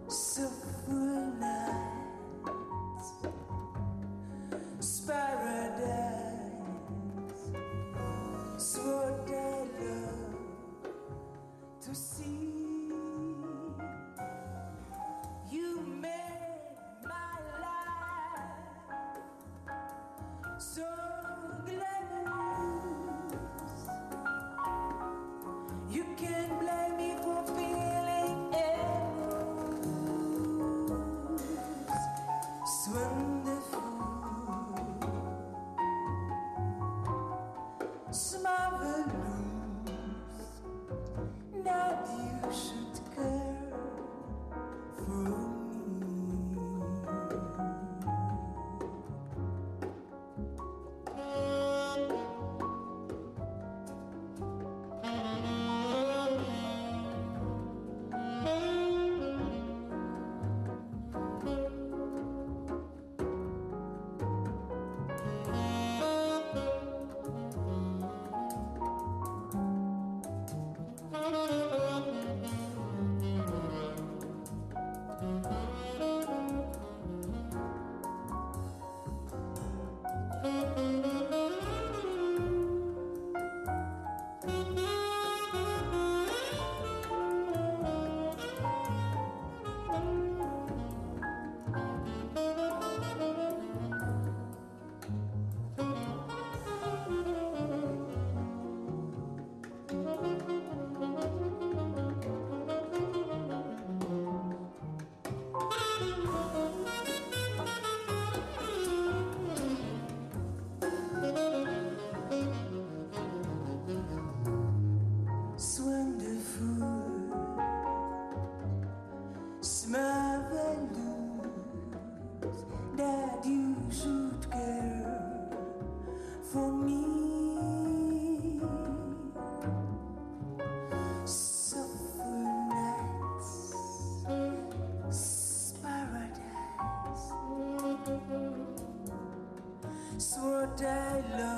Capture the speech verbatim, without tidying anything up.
Soulful nights, paradise. It's what I love to see. You made my life so glamorous. You can't blame me for feeling endless. It's wonderful. It's marvelous that you should care for marvelous that you should care for me. Soulful nights, paradise. It's what I love